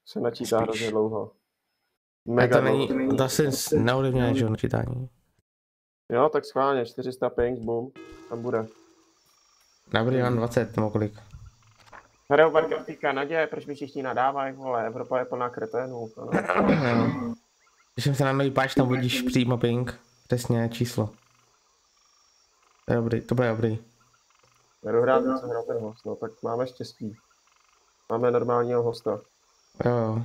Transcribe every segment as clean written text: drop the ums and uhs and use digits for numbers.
Se načítá hrozně dlouho. A Mega to není, dlouho. to asi neovlivňuje, že načítání. Jo, tak schválně, 400 ping, boom, tam bude. Dobrý, mám 20 nebo kolik. Hrajou Warcraft v té Kanadě, proč mi všichni nadávají, vole, Evropa je plná kreténů. Když jsem se na nový patch, tam vodíš přímo ping. Přesně číslo. To je dobrý, to bude dobrý. Jdu hrát, co hrál ten host, no tak máme štěstí. Máme normálního hosta. Jo.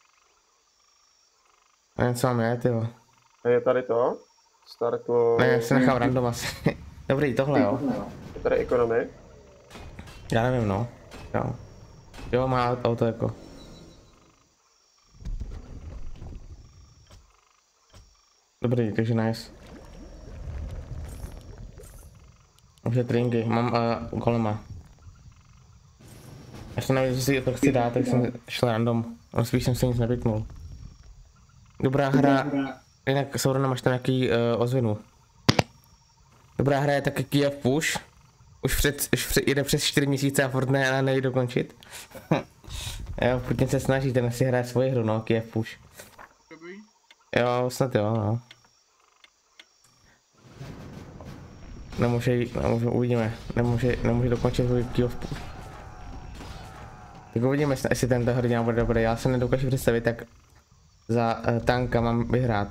A něco mám je, tyjo. A je tady to? Startlo... Ne, já si nechám random asi. Dobrý, tohle jo. Je tady economy? Já nevím, no. Jo. Jo, má auto jako. Dobrý, takže nice. Už je tringy, mám golema. Já jsem nevím, jestli to chci dát, tak jsem šel random. Ale spíš jsem se nic nepyknul. Dobrá hra. Jinak Saurona, máš tam nějaký ozvěnu. Dobrá hra je taky Kiev Push. Už jde přes 4 měsíce a furt nejde dokončit. Jo, Putin se snaží, ten si hraje svoji hru, no, Kiev Push. Jo, snad jo, no. Nemůže, uvidíme. Nemůže dokončit svůj Kiev Push. Tak uvidíme, jestli ten hrdina bude dobrý. Já se nedokážu představit, tak za tanka mám vyhrát.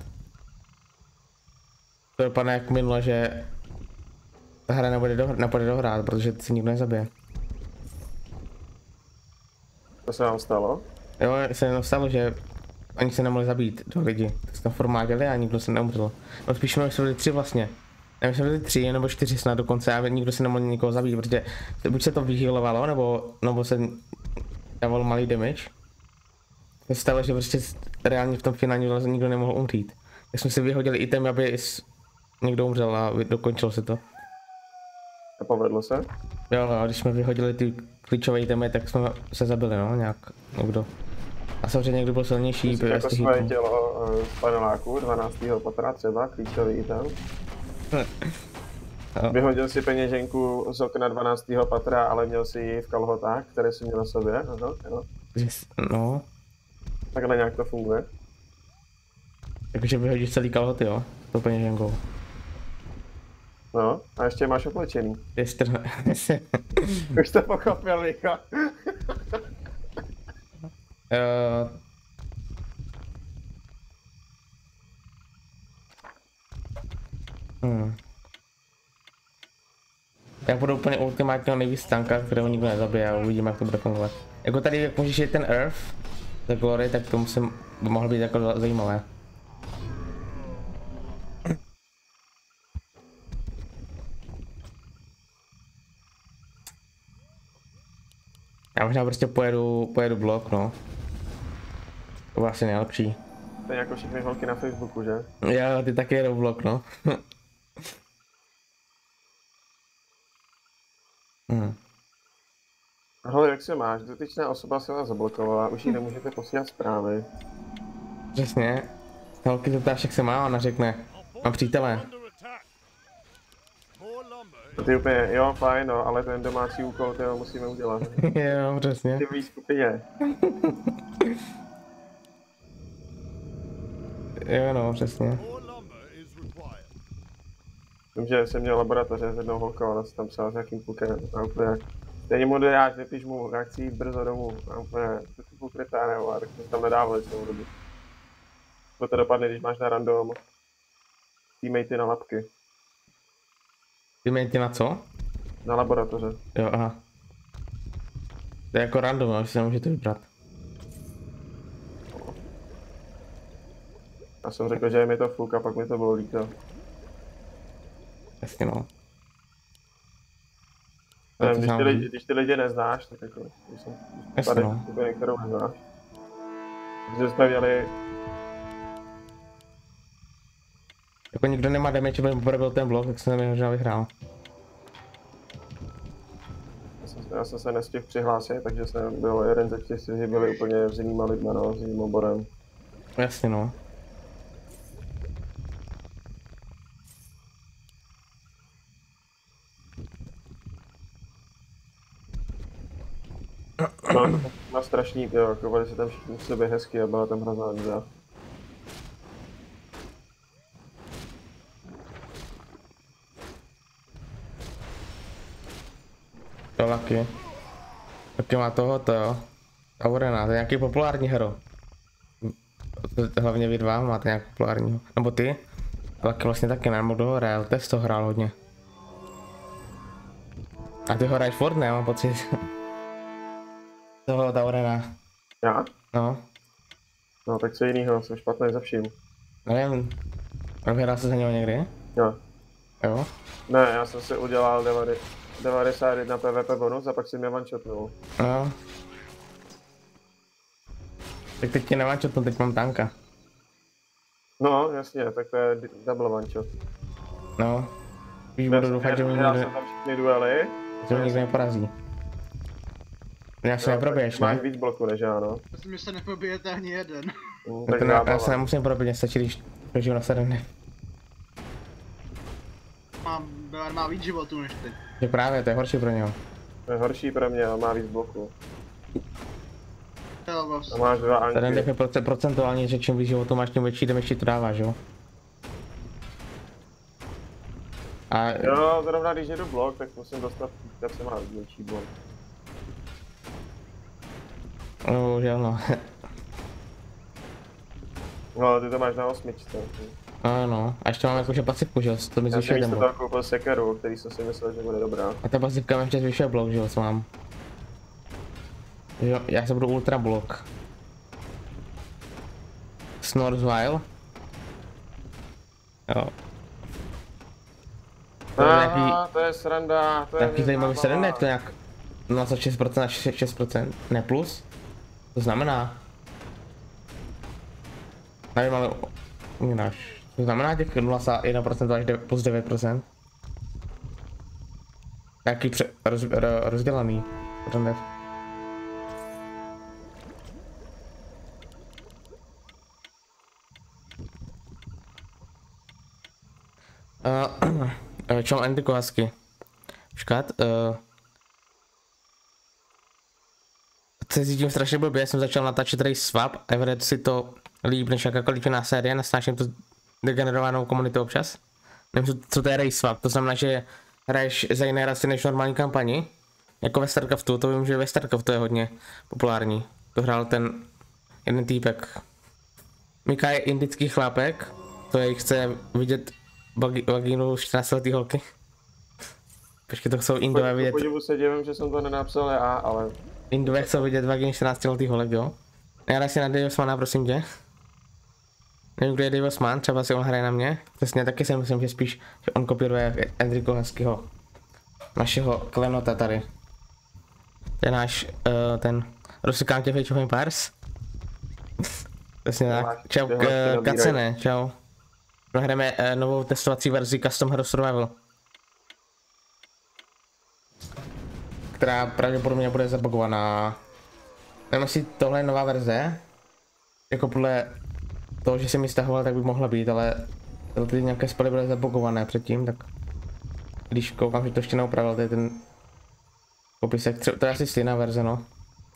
To dopadne jak minule, že ta hra nebude dohrát, protože se nikdo nezabije. To se vám stalo? Jo, se jenom stalo, že ani se nemohli zabít dva lidi. Tak se tam formáděli a nikdo se neumřel. No spíš jsme byli 3 vlastně. Nevím, jsme byli 3 nebo 4 snad dokonce a nikdo se nemohl nikoho zabít, protože buď se to vyhýlovalo, nebo se dával malý damage. To se stalo, že prostě reálně v tom finále nikdo nemohl umřít. Tak jsme si vyhodili item, aby někdo umřel a dokončilo se to. A povedlo se? Jo, a když jsme vyhodili ty klíčové itemy, tak jsme se zabili, no, nějak někdo. A samozřejmě někdo byl silnější. Myslíš jako svoje tělo z paneláku 12. patra třeba, klíčový item? Vyhodil si peněženku z okna 12. patra, ale měl si ji v kalhotách, které si měl na sobě, aha, jo. No. Takhle nějak to funguje. Takže vyhodíš celý kalhoty, jo, s tou peněženkou. No, a ještě máš oblečený. Ještě Už to pochopil, Niko. Já budu úplně ultimátního nejvíc tanka, kterého nikdo nezabije a uvidíme, jak to bude fungovat. Jako tady, jak můžeš jít ten Earth, za Glory, tak to by mohlo být jako zajímavé. Já možná prostě pojedu blok, no. To bude asi nejlepší. To je jako všechny holky na Facebooku, že? Jo, ty taky jedou blok, no. Ahoj, jak se máš? Dotyčná osoba se vás zablokovala, už jí nemůžete posílat zprávy. Přesně. Holky se ptáš, jak se má, ona řekne, mám přítele. Ty úplně, jo, fajn, no, ale ten domácí úkol, toho musíme udělat. Jo, přesně. Ty v skupině. Jo, no, přesně. Vím, že jsem měl laboratoře s jednou holkou, ona se tam psala s nějakým klukem a úplně stejně moderáč, nepiš mu, já chci jít brzo domů a úplně, to ty půlkrytá nebo a tak jsme tam nedávali celou dobu. Co to dopadne, když máš na random teammatey na labky. Teammatey na co? Na laboratoře. Jo, aha. To je jako random, ale si nemůžete vybrat. Já jsem řekl, že je mi to fuk a pak mi to bylo líto. Jasně, no. Když ty lidi neznáš, tak jako, když jsem tady skupiny, kterou neznáš. Takže jsme měli... Jako nikdo nemá damage, aby byl ten blok, tak jsem mi možná vyhrál. Já jsem se nestihl přihlásit, takže jsem byl jeden ze 4, kteří byli úplně s jinýma lidma, no, s jiným oborem. Jasně, no. No, má strašný, jo, kovali se tam všichni v sobě hezky a byla tam hrozná nuda. To Lucky. Taky má tohoto, jo. Aurena, to je nějaký populární hero. Hlavně vy dva máte nějak populárního. Nebo ty? Lucky vlastně taky ne, nebo kdo hrál, Test to hrál hodně. A ty ho hraješ furt, ne? Mám pocit. Toho Aurena. Já? No. No tak co jinýho, jsem špatný za vším. Nevím. Hrál jsi za něho někdy? Jo. Jo? Ne, já jsem si udělal 91 PvP bonus a pak si mě one-shotnul. No. Tak teď tě nevančotnu, teď mám tanka. No, jasně, tak to je double one-shot. No. Víš, budu doufat, že mě Já jsem tam všechny duely. že mě nikdo neporazí. Já se neprobiješ, Máš ne? víc bloků než já, no. Myslím, že se neprobijete ani jeden. Tak Já se nemusím probít, mě stačí, když přežiju na 7 dny. Má víc životů než ty. Že právě, to je horší pro něho. To je horší pro mě, ale má víc bloků. Jo, A vlastně. máš 2 anky. Ten dech je procentuálně, že čím víc životu máš, tím větší damage ti to dáváš, jo? A Jo, zrovna když jdu blok, tak musím dostat, jak se má větší blok. bohužel no. No, ty to máš na 8. Ano, a ještě mám jakože pasivku, že jo, to mi Já jsem zvyšuje ten místo blok. toho koupil sekeru, o který jsem si myslel, že bude dobrá. A ta pasivka mi ještě zvyšuje blok, že jo, co mám. Jo, já se budu ultra blok. Snorzweil. Jo. To je nějaký, To je sranda, to je nějaký zajímavý zábava. sranda, jak to nějak 0,6% na 6%, ne plus. To znamená. Nevím, ale uměnáš. To znamená těch 0,1% až plus 9%. Nějaký rozdělaný. Rozdělaný. Čau Andy Kohasky. Počkat, se cítím strašně blbě, já jsem začal natáčet Race Swap a vede si to líp než jakákoliv jiná série, nesnáším to degenerovanou komunitu občas. Nevím, co to je Race Swap, to znamená, že hraješ za jiné rasy než normální kampani. Jako ve StarCraftu, to vím, že ve StarCraftu je hodně populární. To hrál ten jeden týpek. Mika je indický chlápek, to je, chce vidět vagínu 14letý holky. Počkej, to chcou Indové vidět. Podivu se divím, že jsem to nenapsal já, ale... Indové chcou vidět vagínu 14letý holek, jo? Já si na Dave Osmana, prosím tě. Nevím, kdo je Dave Osman, třeba si on hraje na mě. Přesně taky si myslím, že spíš, že on kopíruje Enrico Huskyho. Našeho klenota tady. To je náš, ten... Rozsukám tě v Age of Empires. Přesně tak. Čau, Kacene, čau. Hrajeme novou testovací verzi Custom Hero Survival. Která pravděpodobně bude zabugovaná. Nevím, jestli tohle je nová verze. Jako podle toho, že jsem ji stahoval, tak by mohla být, ale ty nějaké spely byly zabugované předtím, tak když koukám, že to ještě neupravil, to je ten popisek, to je asi stejná verze, no.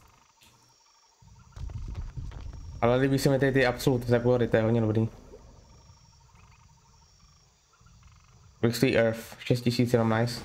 Ale líbí se mi tady ty absoluty za glory, to je hodně dobrý. Brixley Earth, 6000 jenom nice.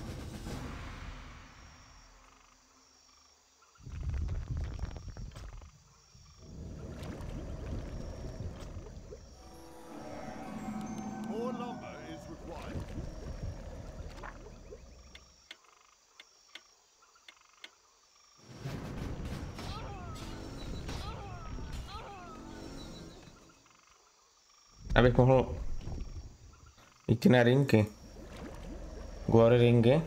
Abych mohl jít na ringy. Glory ringy.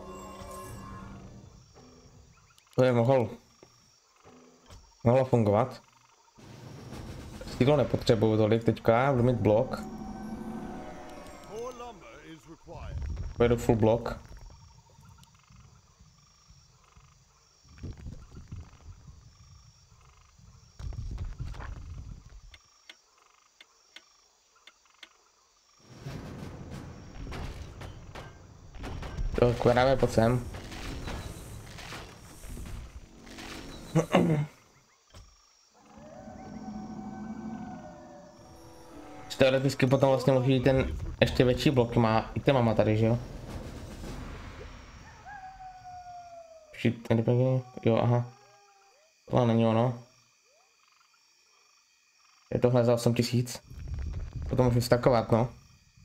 To je mohlo fungovat. Stýlo nepotřebuju tolik teďka, budu mít blok. Pojedu full blok. To kvedáme pod sem. Teoreticky potom vlastně může jít ten ještě větší blok, má i temama tady, že jo? Jo, aha. Tohle není ono. Je tohle za 8000. Potom můžu stakovat, no.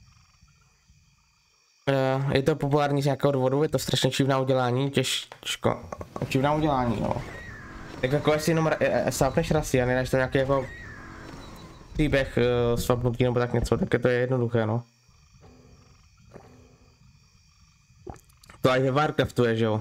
Je to populární z nějakého důvodu, je to strašně čivná udělání, těžko. Čivná udělání, no. Tak jako jestli jenom sápneš rasy a nedáš to nějaký jako příběh svapnutí nebo tak něco, tak je to jednoduché, no. To aj ve Warcraftu je, že jo.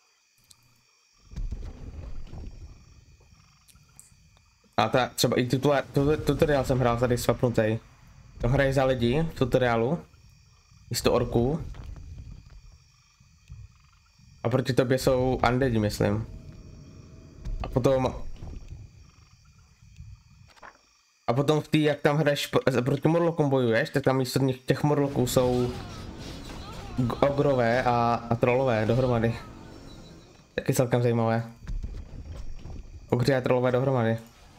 A ta, třeba i tutoriál jsem hrál tady svapnutý. To hraje za lidi v tutoriálu. Místo orků. A proti tobě jsou undeadi, myslím. A potom v té, jak tam hraješ proti morlokům bojuješ, tak tam místo těch morloků jsou ogrové a trollové dohromady. Taky celkem zajímavé. Ogři a trollové dohromady.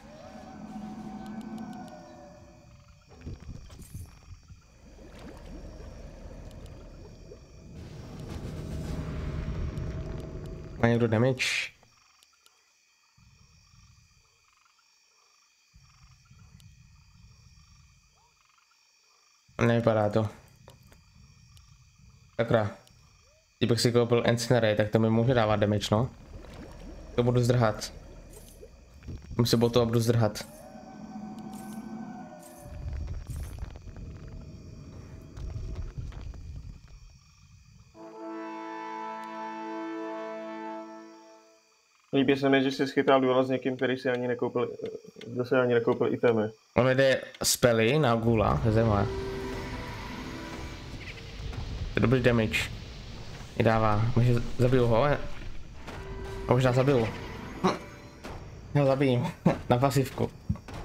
Má někdo damage? Nevypadá to. Sakra. Kdybych si koupil Incinerate, tak to mi může dávat damage, no. To budu zdrhat. Musím botu a budu zdrhat. Líbí se mi, že jsi schytal duela s někým, který si ani nekoupil, kdo si ani nekoupil itemy. On jde spely na gula, ze země. To je dobrý damage. Mi dává, možná zabiju ho, a možná zabiju. Já zabijím, na pasivku.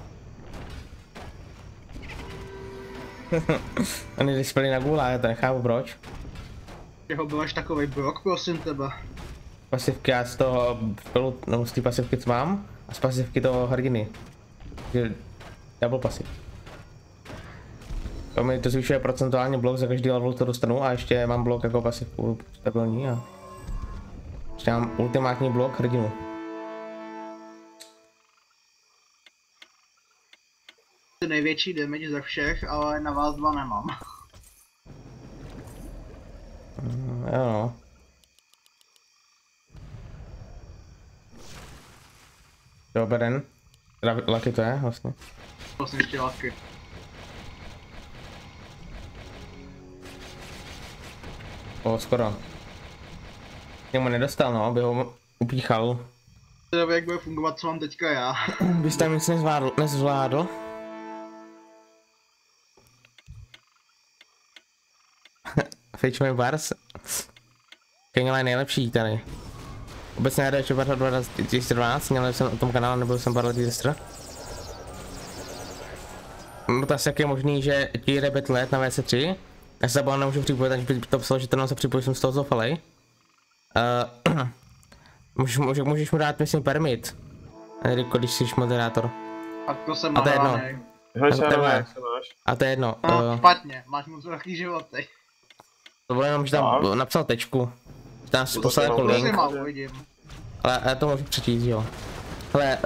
On jde spely na gula, já to nechápu proč. Jeho byl až takovej brok, prosím tebe. Pasivky já z toho spelu, nebo z té pasivky co mám, a z pasivky toho hrdiny. Double pasiv. To mi to zvyšuje procentuálně blok, za každý level to dostanu a ještě mám blok jako pasivku stabilní a ještě mám ultimátní blok hrdinu. Největší damage ze všech, ale na vás dva nemám. Jo no. Doberen. Lucky to je vlastně. Vlastně ještě Lucky. Skoro. Němu nedostal, no, aby ho upíchal. Teda jak bude fungovat, co mám teďka já. Bys tam nic nezvládl. Fetchman Bars. Kengela je nejlepší tady. Obecně hraje Čebarha 2012, měl jsem o tom kanále, nebyl jsem pár let tester. No to asi jak je možný, že ti jde let na VC3. Já se zabavám nemůžu připojit, aniž by to psalo, že to nám se připojí, jsem z toho zoufalej. Můžeš mu dát, myslím, permit. Enrico, když jsi moderátor. A to jsem nahraný. A to je jedno. No, špatně, máš moc velký životy. To bylo jenom, že tam napsal tečku. Že tam si poslal jako link. Ale já to můžu přečíst, jo. Hele,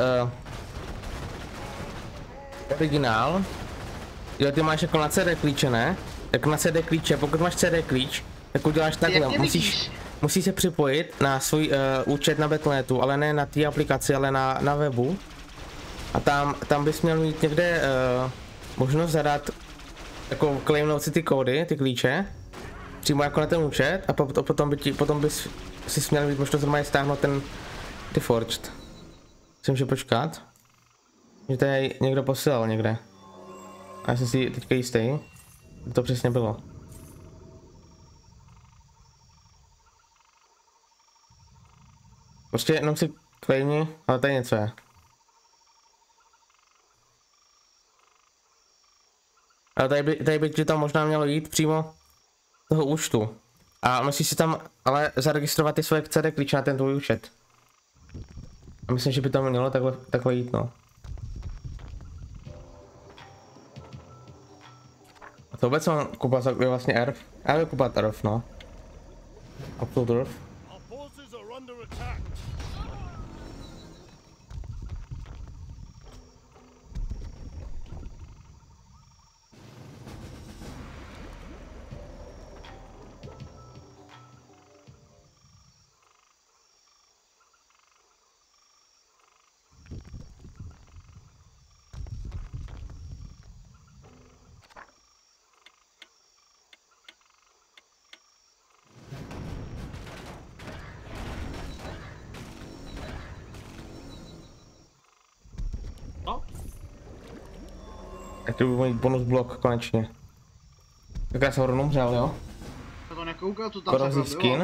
originál. Jo, ty máš jako na CD klíče, ne? Tak na CD klíče, pokud máš CD klíč, tak uděláš takhle, musíš se připojit na svůj účet na Battle.netu, ale ne na té aplikaci, ale na webu. A tam bys měl mít někde možnost zadat, jako claimnout si ty kódy, ty klíče, přímo jako na ten účet a potom bys si měl mít možnost normálně stáhnout ty Forged. Musím že počkat, že to je někdo posílal někde. A já jsem si teďka jistý, to přesně bylo. Prostě jenom si claimni, ale tady něco je. Ale tady by ti tam možná mělo jít přímo toho účtu. A musíš si tam ale zaregistrovat ty svoje CD klíče na ten tvůj účet. A myslím, že by to mělo takhle jít, no. To vůbec mám kupovat je vlastně ERF. Já bych kupovat ERF, no. Absolute ERF. Our forces are under attack. No, Tak to budu mít bonus blok konečně. Tak já jsem rovnou umřel, jo? já to nekoukal, co tam Korozí takhle skin. bylo.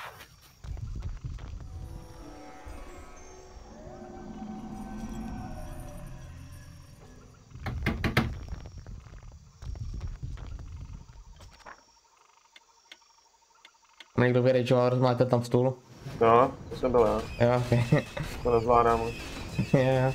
Někdo vyrejčoval, rozmáte tam stůl. No, to jsem byl já. Jo, ok. To nezvládám už. Jo.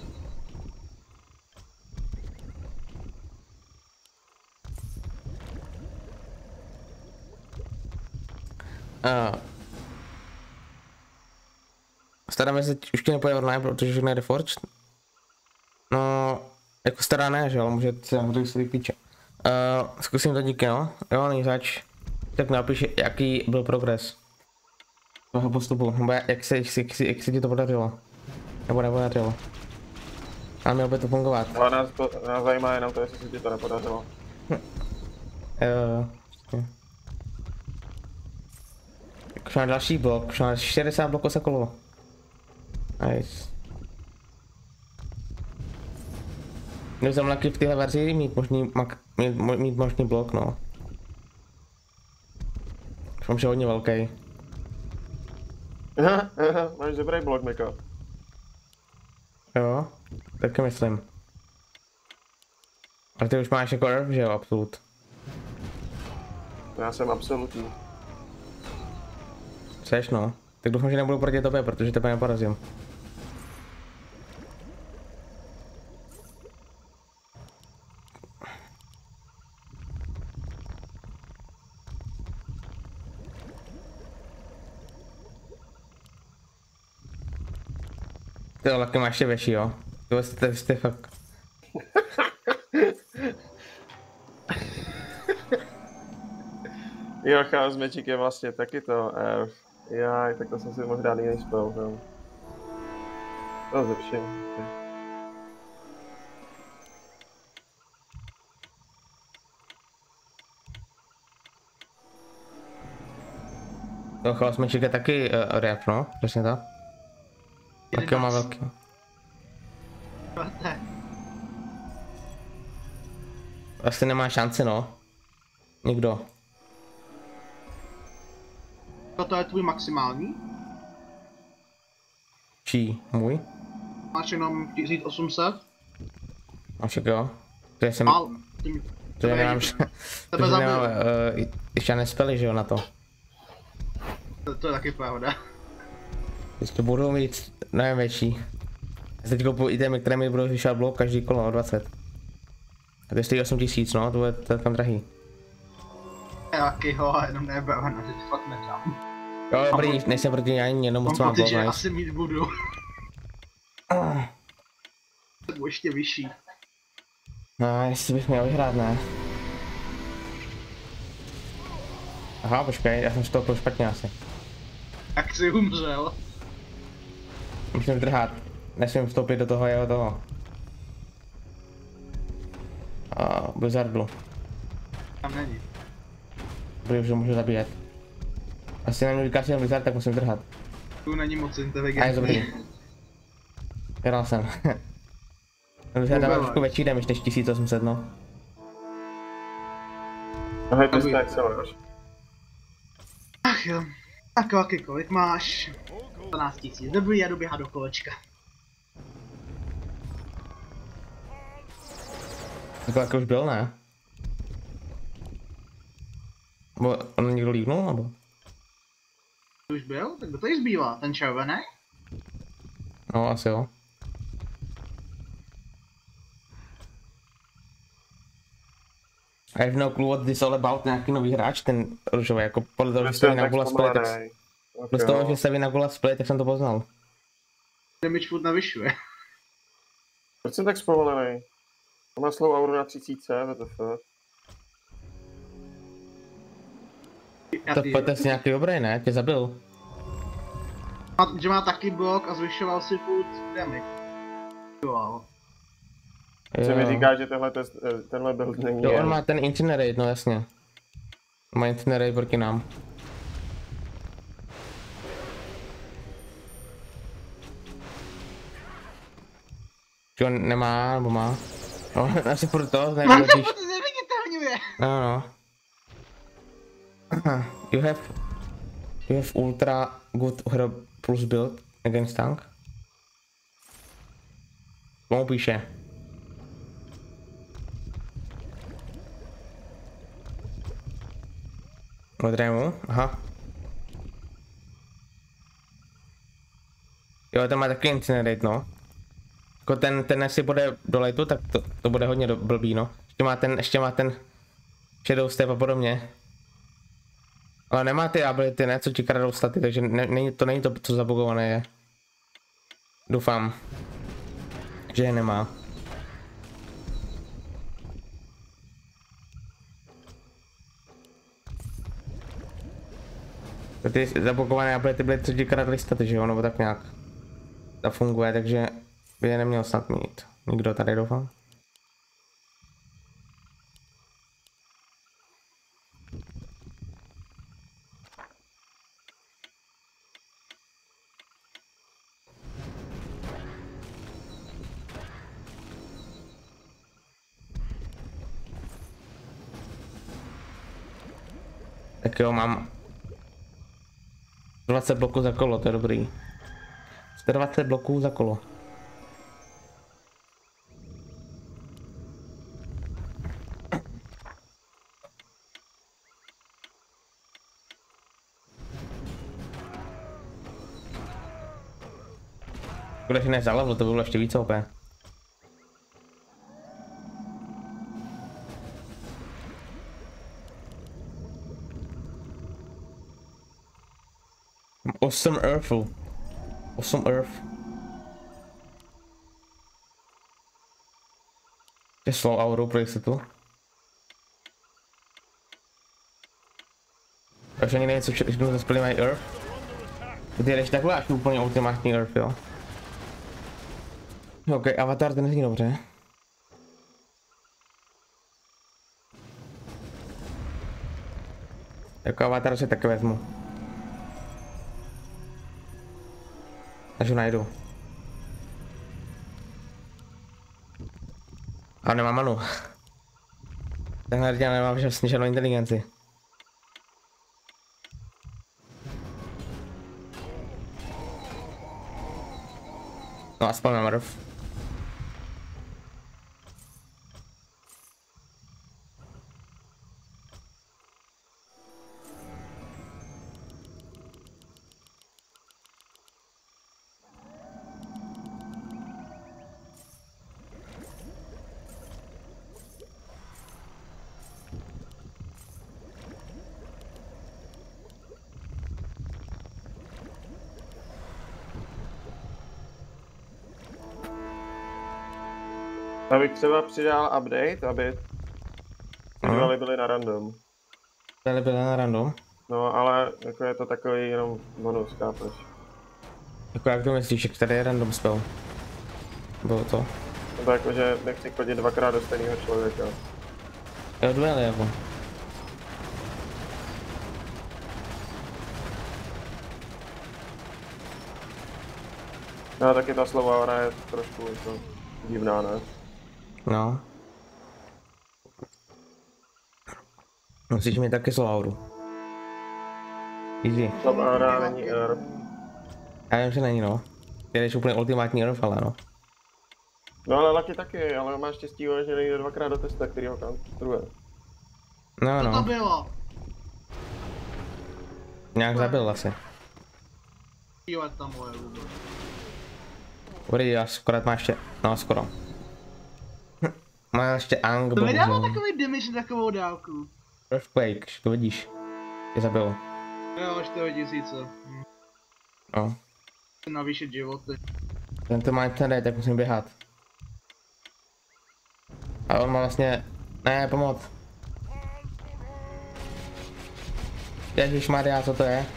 Staráme se, už ti nepoje online, protože už nejde Forge. No, jako stará ne, že jo, může se budu si píče. Zkusím to díky, no. Jo, není zač. Tak napiš, jaký byl progres toho postupu, nebo jak se ti to podařilo. Nebo nepodařilo. Ale mělo by to fungovat. Ale nás zajímá jenom to, jestli se ti to nepodařilo. Už mám další blok, už mám 60 bloků se kolo. Nice. Měl jsem taky v téhle verzi mít možný blok, no. Už mám, že hodně velký. Máš dobrý blok, Mika. Jo, taky myslím. A ty už máš jako ERF, že jo, absolut. Já jsem absolutní. Seš, no. Tak doufám, že nebudu proti tobě, protože tebe neporazím. Ty laky máš ještě větší, jo? To jste fakt... Jo, Chaos Magic je vlastně taky to. Jaj, tak to jsem si možná jiný spell, no. To zlepším. To Chaos Magic je taky rap, no? Přesně to. Taky má velký. Asi nemá šanci, no. Nikdo. To je tvůj maximální? Čí? Můj? Máš jenom 1800? Máš jak jo? To jsem... Málo. To je nemám... Tebe To zabil. nemám ještě nespeli, že jo, na to. To je taky pravda. Ještě budou mít, nevím, větší. Já teď kupuju itemy, které mi budou zvyšovat blok každý kolo o 20. A to stojí 8000, no, to je tam drahý. Taky ho, jenom neberu, no, to fakt nedám. Jo, dobrý, nejsem proti ní ani jenom moc Mám mám pocit, blok, že nice. asi mít budu. Nebo ještě vyšší. No, jestli bych měl vyhrát, ne? Aha, počkej, já jsem vstoupil špatně asi. Jak jsi umřel? Musím drhat. Nesmím vstoupit do toho jeho toho. Blizzardu. Tam není. Dobrý, už ho můžu zabíjet. Asi na mě říká, že Blizzard, tak musím drhat. Tu není moc A je inteligentní. dobrý. Vyhrál jsem. Blizzard dává trošku větší damage než 1800, no. Ahoj, ty stack se máš. Ach jo. Tak Laky, kolik máš? 12 000. Dobrý, já doběhá do kolečka. Takhle už byl, ne? Nebo on někdo lígnul, nebo? To už byl? Tak kdo tady zbývá? Ten červený? No, asi jo. I have no clue what this all about, nějaký nový hráč, ten růžový, jako podle toho, že se na Gula Split, tak z toho, že se na Gula Split, tak jsem to poznal. Damage furt navyšuje. Proč jsem tak zpomalený? To má slow auru na 30, WTF. To je nějaký dobrý, ne? Tě zabil. Že má taky blok a zvyšoval si furt damage. Jo. Co mi říká, že tenhle build není. Jo, on má ten incinerate, no jasně. On má incinerate proti nám. Že on nemá, nebo má? No, asi furt to, nevidíš. Mám to neviditelňuje. No. You have ultra good hero plus build against tank. Komu píše? Modrému? Aha. Jo, ten má taky incinerate, no. Jako ten jestli bude do lightu, tak to bude hodně blbý, no. Ještě má ten shadow step a podobně. Ale nemá ty ability, ne, co ti kradou staty, takže to není to, co zabugované je. Doufám, že je nemá. Ty zabugované ability byly, co ti kradly staty, že jo, nebo tak nějak. To funguje, takže by je neměl snad mít. Nikdo tady, doufám. Tak jo, mám 20 bloků za kolo, to je dobrý. 120 bloků za kolo. Když nezalevl, to bylo ještě víc OP. Awesome Earth. Awesome Earth. Je slow auru pro jistotu. Až ani nevím, co všechno zaspěli mají Earth. Ty jdeš takhle až úplně ultimátní Earth, jo. Ok, avatar ten nezní dobře. Jako avatar si taky vezmu. Až ho najdu. Ale nemám manu. Tenhle hrdina nemá vlastně žádnou inteligenci. No aspoň mám mrv. Abych třeba přidal update, aby ty byly na random. Byly na random? No, ale jako je to takový jenom bonus, chápeš? Jako jak to myslíš, jak tady je random spell? Bylo to? Nebo jako, že nechci chodit dvakrát do stejného člověka. Jo, duely jako. No, taky ta slova hra je trošku jako divná, ne? No. Musíš mít taky slovauru. Easy. Slova hra není Earth. Já vím, že není, no. Ty jdeš úplně ultimátní Earth, ale no. No ale Lucky taky, ale máš štěstí, že nejde dvakrát do testa, který ho kantruje. No, Co to no. bylo? Nějak zabil asi. Jo, tam moje hubo. Dobrý, já akorát má ještě, no skoro. Má ještě Ang, To mi dává bohužel. takový damage na takovou dálku. Earthquake, to vidíš. Je zabil. Jo, 4000. No. Chci navýšit životy. Ten to má internet, tak musím běhat. A on má vlastně... Ne, pomoc. Ježišmarja, co to je?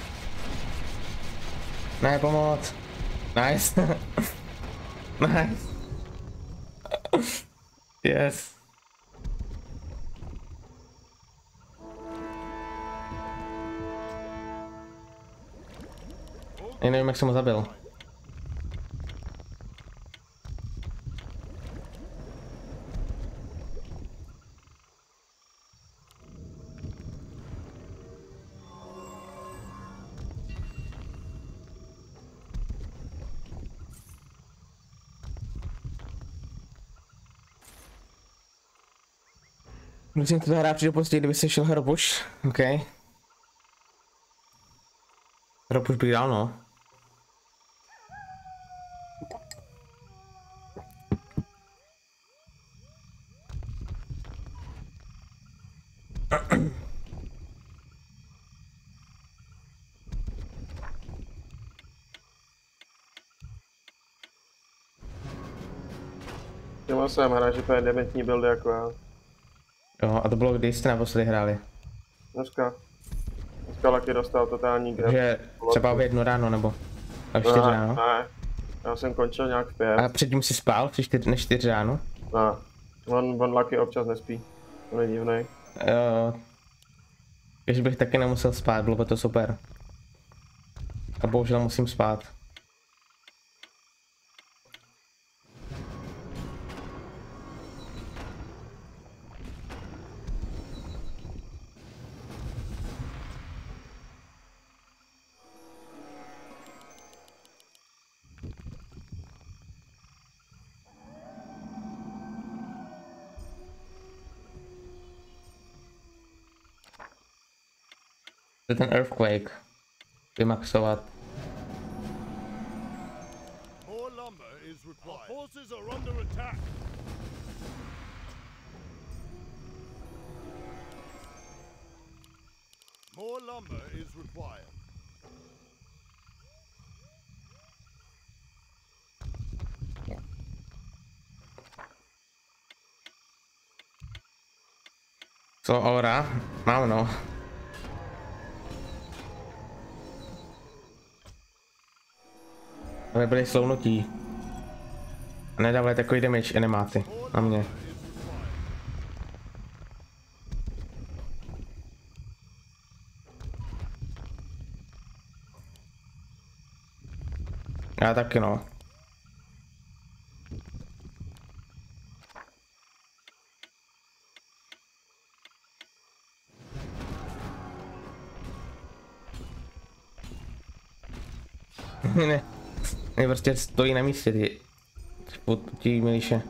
Ne, pomoc. Nice. Nice. Yes. Já nevím, jak jsem ho zabil. Musím to hrát přijde později, kdyby se šel Hropuš. OK. Hropuš bych dal, no. Těma jsem hráč, že to je dementní build jako já. Jo, a to bylo kdy jste naposledy hráli. Dneska. Dneska Lucky dostal totální grab. Takže třeba v 1 ráno, nebo v 4 ráno. Ne, já jsem končil nějak v 5. A předtím si spál, než 4 ráno? Ne, on Lucky občas nespí. To je divnej. Jo. Když bych taky nemusel spát, bylo by to super. A bohužel musím spát. Ten Earthquake vymaxovat. More lumber is required. Our forces are under attack. More lumber is required. Co, Aura? Mám, no. Ale byli slounutí. A nedávali takový damage animáty na mě. Já taky, no. Ne. Ne, prostě stojí na místě ty miliše.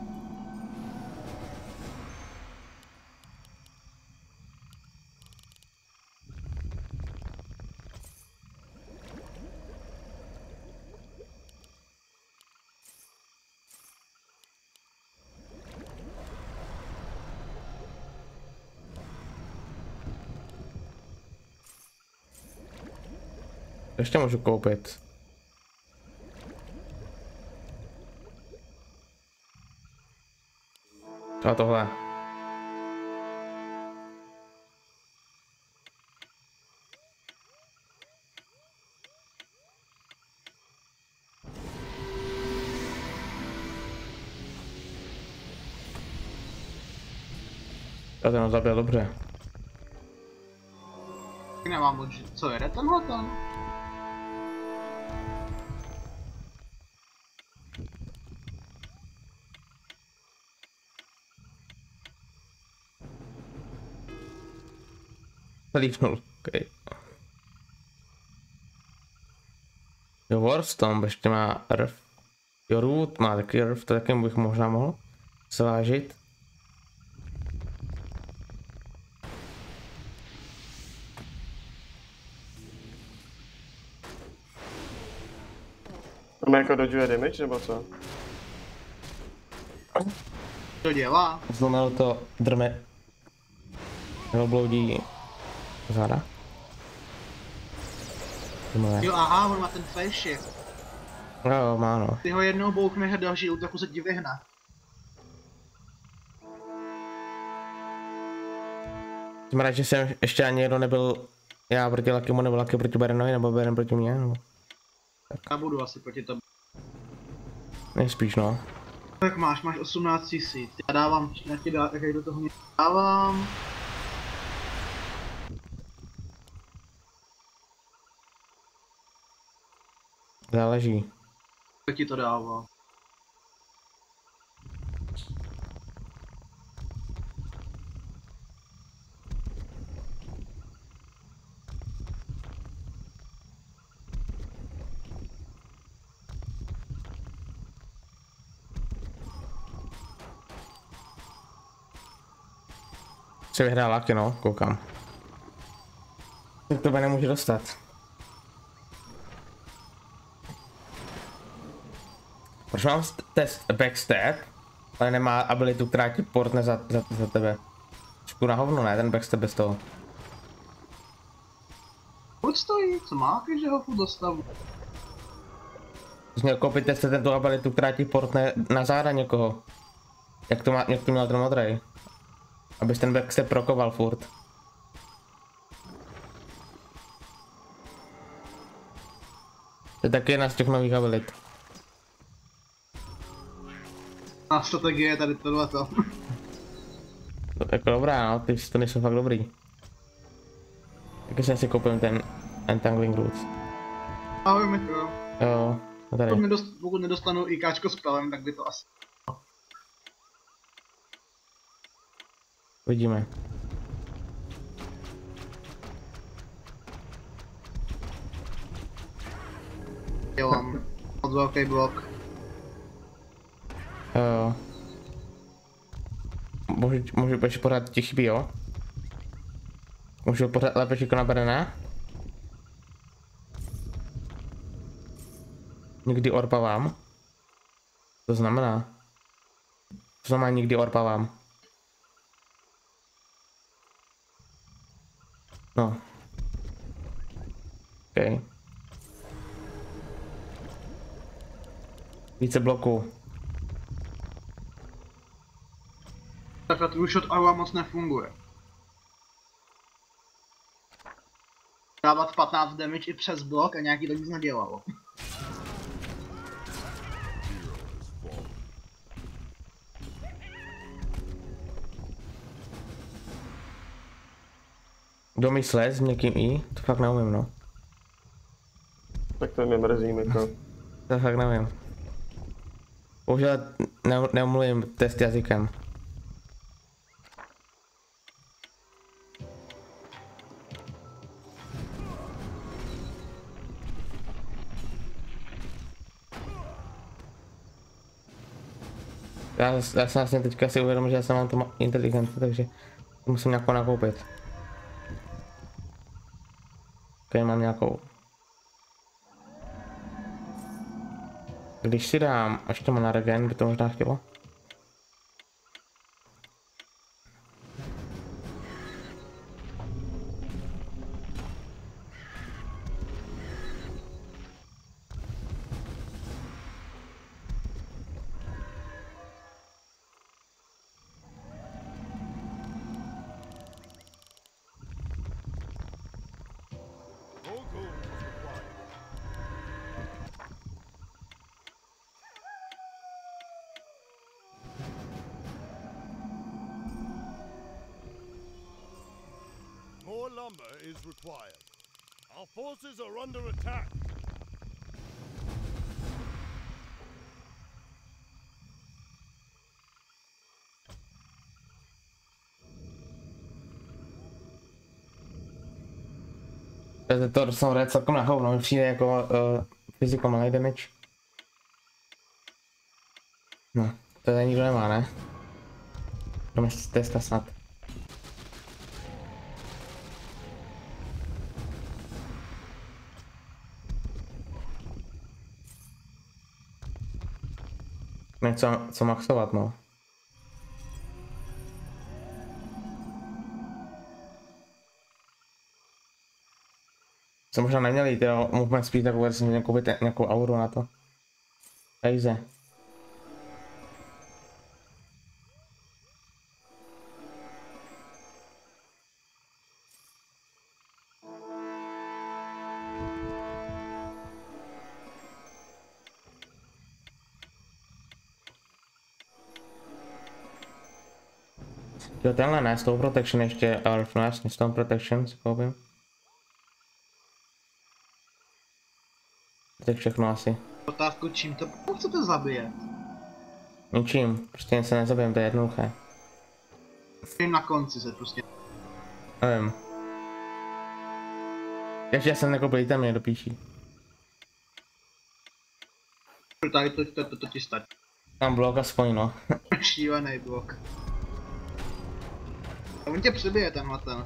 Ještě můžu koupit. Třeba tohle. Já ten ho zabil dobře. Nemám moc, co jede tenhle ten? Lípnul, okay. Jo, Warstomp ještě má RF. Jo, Root má taky RF, to taky bych možná mohl zvážit. On jako dodžuje damage nebo co? To dělá. Zlomil to drme. Nebo bloudí záda. Jo, aha, on má ten face shift. Jo, má no. Ty ho jednou boukneš a další útoku se ti vyhne. Jsem rád, že jsem ještě ani jednou nebyl já proti Lakimu nebo Laky proti Berenovi nebo Beren proti mě, no. Já budu asi proti tobě. Nejspíš no. Tak máš 18 000. Já dávám, já ti jaký do toho mě dávám. Záleží. Co ti to dává? Se vyhrál Laky no, koukám. Tak to nemůže dostat. Proč mám test backstab, ale nemá abilitu, která ti portne za tebe? Čku na hovno, ne, ten backstab bez toho. Proč stojí? Co má, když ho furt dostavu? Jsi měl koupit test tento abilitu, která ti portne na záda někoho. Jak to měl ten modrej? Abys ten backstab prokoval furt. To je taky jedna z těch nových abilit. A strategie je tady tohleto. Jako dobrá, no, ty to nejsou fakt dobrý. Taky jsem si koupil ten Entangling Roots. Ahoj Miko. Jo, no tady. Pokud nedostanu IKčko s pelem, tak by to asi... Vidíme. Dělám moc velký blok. Jo. Můžu ještě pořád ti chybí, jo? Můžu pořád lépe šiko na Berena? Nikdy orpavám. To znamená? To znamená nikdy orpavám. No. OK. Více bloků. Takhle tvůj shot aura moc nefunguje. Dávat 15 damage i přes blok a nějaký to nic nedělalo. Kdo mi slez s někým i? To fakt neumím, no. Tak to mě mrzí, jako. To fakt nevím. Bohužel neumluvím test jazykem. Já jsem vlastně teďka si uvědomil, že já jsem mám to inteligentní, takže to musím nějakou nakoupit. Tady mám nějakou. Když si dám, až to má na regen, by to možná chtělo. More gold is required. More lumber is required. Our forces are under attack. To dostanou red celkem na hovno, mi přijde jako physical melee damage. No, to tady nikdo nemá, ne? Jdeme testa snad. Něco maxovat, no. Jsem možná neměl jít, jo, movement speed, tak vůbec jsem koupit nějakou auru na to. Pejze. Jo, tenhle ne, Stone Protection ještě, ale no jasně, Stone Protection si koupím. Tak všechno asi. Otázku, čím to chcete zabíjet? Ničím, prostě jen se nezabijem, to je jednoduché. Tím na konci se prostě... Nevím. Ještě já jsem nekoupil itemy do píší. Tady to ti stačí. Mám blok aspoň no. Šílený blok. A on tě přebije tenhle ten.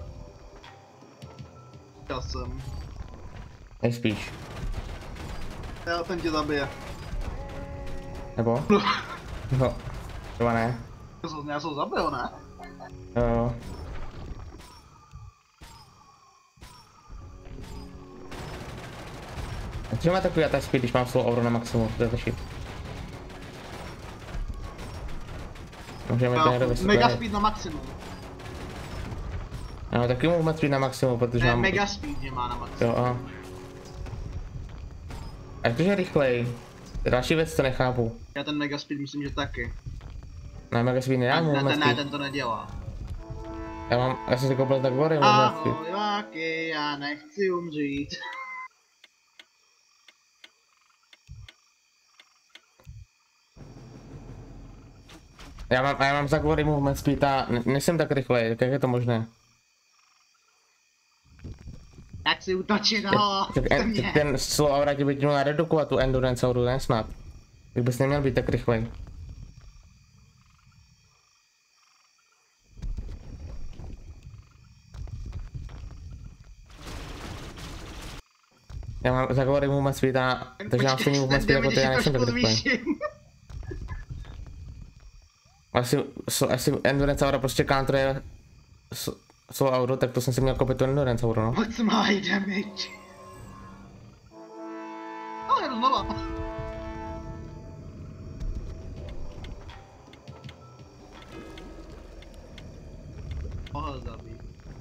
Časem. Nejspíš. Jo, ten tě zabije. Nebo? No. Třeba ne. Já jsem zabil, ne? Jo. A co má takový attack speed, když mám slow auru na maximum, to je to shit. Můžeme to někdo vysvětlit. Mega speed na maximum. Ano, taky movement speed na maximum, protože Ne, mám... mega speed že má na maximum. Jo, aha. A jak to je rychlej? Další věc to nechápu. Já ten mega speed myslím, že taky. Ne, mega speed nedá movement speed. Ten to nedělá. Já jsem si koupil tak gory movement speed. Ahoj, Váky, já nechci umřít. Já mám za gory movement speed a nejsem tak rychlej, jak je to možné? Tak si útočit, no. Ten slow aura ti by měla redukovat tu endurance auru, ne snad. Tak bys neměl být tak rychlej. Já mám za gory movement speed a... Takže mám stejný movement speed jako ty, já nejsem tak rychlej. Asi endurance aura prostě counteruje slow auru, tak to jsem si měl koupit tu endurance auru, no. What's my damage? No, jedu znova. Mohl zabít.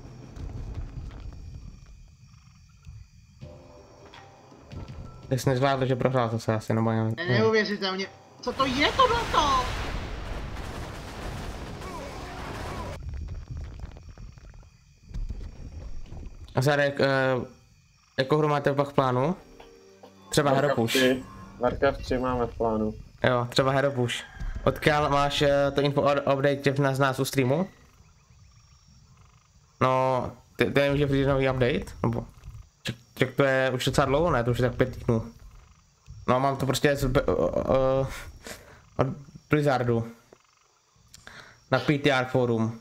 Ty jsi nezvládl, že prohrál to se asi, nebo nevím. Neuvěřitelně. Co to je tohleto? A Zarek, jakou hru máte pak v plánu? Třeba Hero Push. Warcraft 3 máme v plánu. Jo, třeba Hero Push. Odkud máš to info update z nás u streamu? No, ty nevím, že přijde nový update? Nebo... to je už docela dlouho, ne? To už je tak 5 týdnů. No, mám to prostě od Blizzardu. Na PTR forum.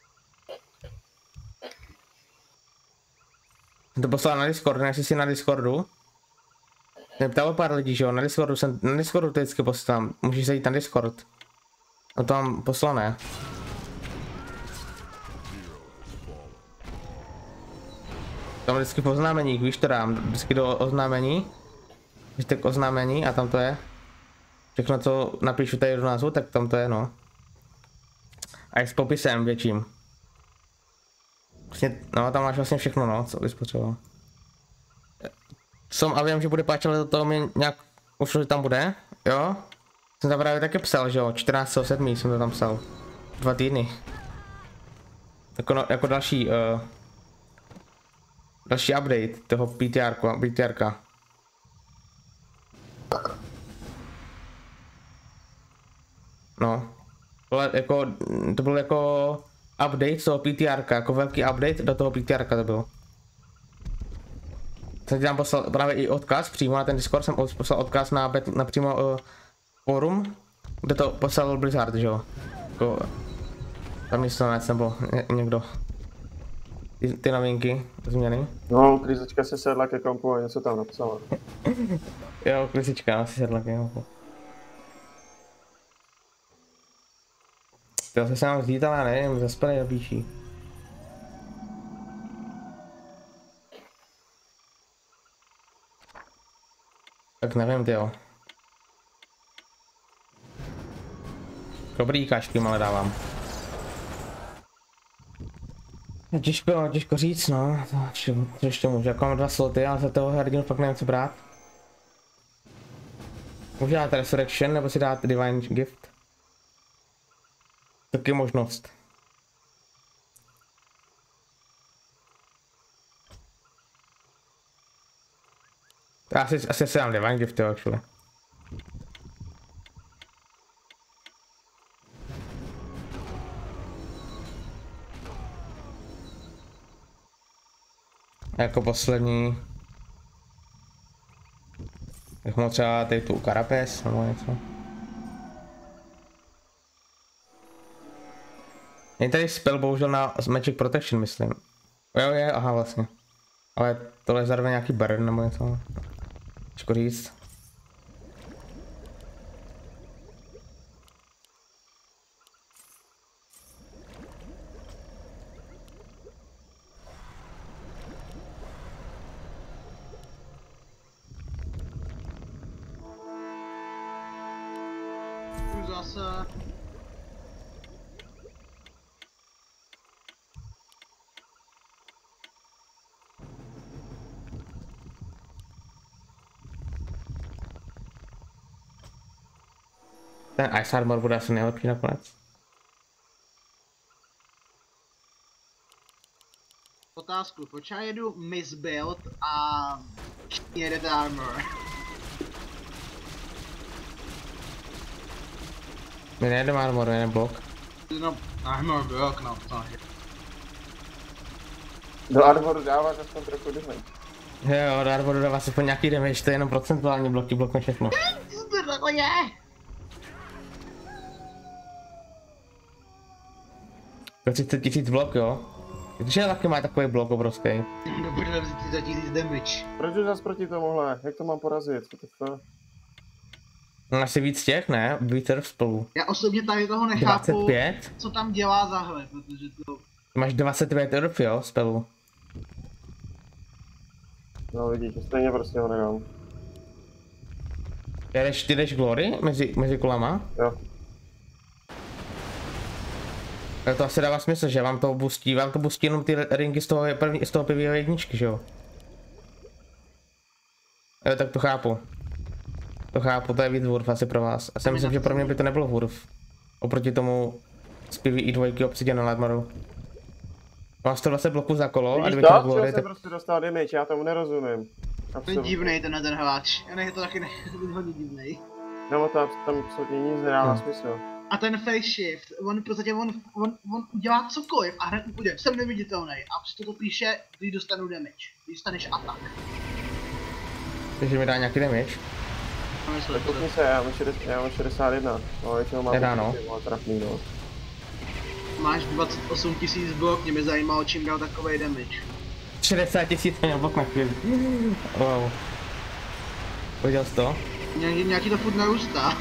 To poslal na Discord, nejsi si na Discordu. Mě ptalo pár lidí, že jo, na Discordu to vždycky poslám, můžeš zajít na Discord. No to mám poslané. Tam vždycky v oznámeních, víš to dám, vždycky do oznámení. Víš tak oznámení a tam to je. Všechno co napíšu tady do názvu, tak tam to je no. A i s popisem větším. Vlastně, no tam máš vlastně všechno no, co bys potřeboval. A vím, že bude patch, ale to mě nějak, už to tam bude, jo? Jsem tam právě taky psal, že jo, 14.7. jsem to tam psal. 2 týdny. Jako další, další update toho PTRka. No. To bylo jako update z toho PTRka, jako velký update do toho PTRka to bylo. Jsem ti tam poslal právě i odkaz přímo na ten Discord, jsem poslal odkaz na přímo forum, kde to poslal Blizzard, že jo. Jako, tam myslonec nebo někdo. Ty novinky, změny. No, Krizička se sedla ke kompu a něco tam napsala. Jo, Krizička si sedla ke kompu. To se nám zdít, ale já nevím, zaspali do píší. Tak nevím, tyjo. Dobrý kašky ale dávám. Těžko říct, no. To ještě můžu. Jako mám 2 sloty, ale za toho hrdinu fakt nevím co brát. Můžu dát Resurrection, nebo si dát Divine Gift. Taky možnost. Asi si dám Divine Gift, jo, actually. Jako poslední. Jak mohl třeba tady tu Karapes nebo něco. Je tady spell bohužel na Magic Protection, myslím. Jo, je, aha, vlastně. Ale tohle je zároveň nějaký burn nebo něco. Těžko říct. Zase. Ten Ice Armor bude asi nejlepší nakonec. Otázku, proč já jedu Miss Build a jedete Armor? My nejedeme Armor, jeden blok. No, Armor blok, no, to je. Do Armoru dáváš aspoň trochu damage. Jo, do Armoru dává se po nějaký damage, to je jenom procentuální bloky, blokne všechno. Co to takhle je? To 30 000 blok, jo? Když taky má takový blok obrovský. Dobře, vzít 30 000 damage. Proč jsi zas proti tomuhle? Jak to mám porazit? Co to je? Asi víc těch, ne? Více spolu. Já osobně tady toho nechápu, 25? co tam dělá za hle, protože to... Máš 25 orb, jo, spelu. No vidíš, stejně prostě ho nedám. Ty jdeš Glory mezi kolama? Jo. To asi dává smysl, že vám to boostí jenom ty ringy z toho prvního jedničky, že jo? Jo, tak to chápu. To je víc Wurf asi pro vás. A si myslím, že pro mě by to nebylo Wurf. Oproti tomu z PvE 2 Obsidian Armoru. Mám 120 bloků za kolo a kdyby to, chtěl Glory, jsem prostě dostal damage, já tomu nerozumím. To je divnej ten hráč, já je to taky hodně divnej. No tam absolutně nic nedává smysl. A ten face shift, on v podstatě on udělá cokoliv a hned úplně, jsem neviditelný a prostě to píše, když dostanu damage, když dostaneš atak. Takže mi dá nějaký damage. Tak koukni se, já mám 61, no většinou mám trafný, no. Máš 28 000 blok, mě by zajímalo, čím dal takovej damage. 60 000 měl blok na chvíli. Wow. Viděl jsi to? Nějaký to furt narůstá.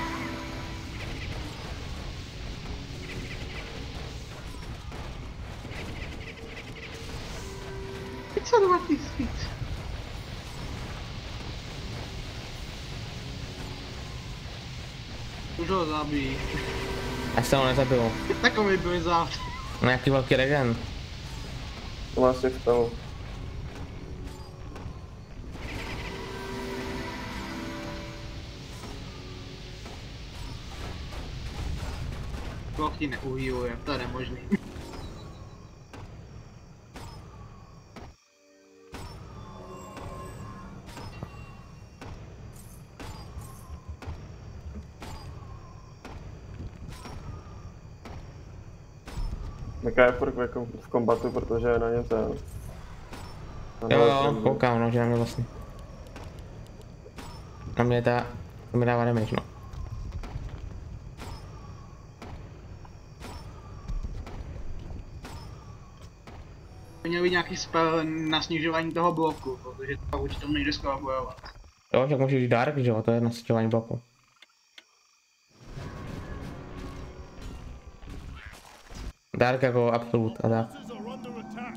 Co 2000? Už ho zabij. Já jsem ho nezabil. Takový blizzard. Nějaký velký regen. To má si spell. Blok ti neuhýluje, to je nemožný. Jaká je furt v kombatu, protože je na něm ten. Jo, koukám, no, že na mě vlastně. Na mě to mi dává damage, no. Měl být nějaký spell na snižování toho bloku, protože to určitě nejde skoro bojovat. Jo, tak můžeš jít Dark, že jo, to je na snižování bloku. Dark jako absolut a tak. Forces are under attack.